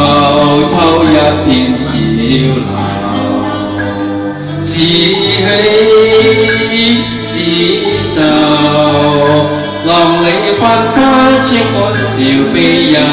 偷一片潮流，是喜是愁，浪里分不清歡笑悲憂，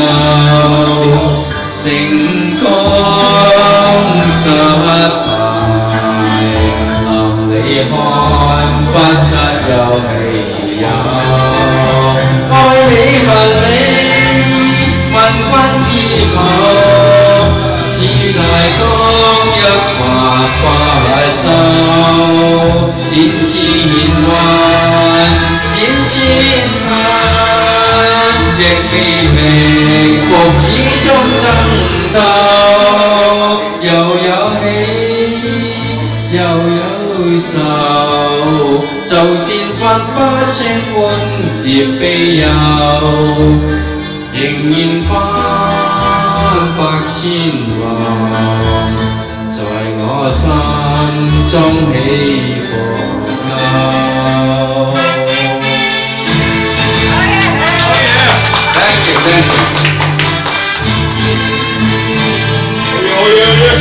成功失敗，浪里看不出有未有，愛你恨你，問君知否？似大江一發不收，展翅現幻，展千盼，亦未平復，始終爭鬥，又有喜，又有愁，就算分不清歡笑悲憂，仍然翻百千浪，在我心中起伏勾。Thank you, thank you. 好嘢！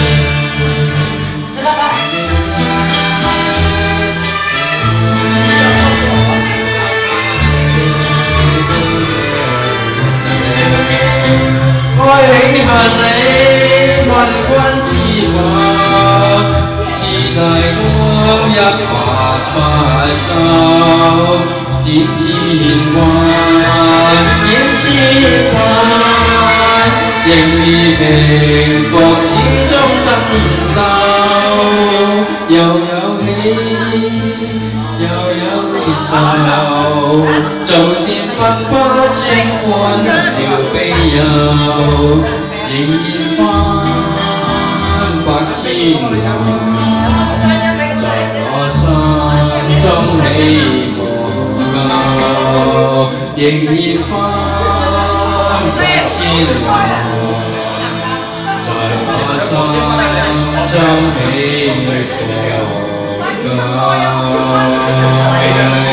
愛你恨你，問君知否？似大江一發不收，展翅現幻，展千盼，仍未平復，始終爭鬥，又有喜，又有愁，就算分不清歡笑悲憂，仍然翻百千浪，在我心中起伏勾，仍然翻百千浪，在我心中起伏勾。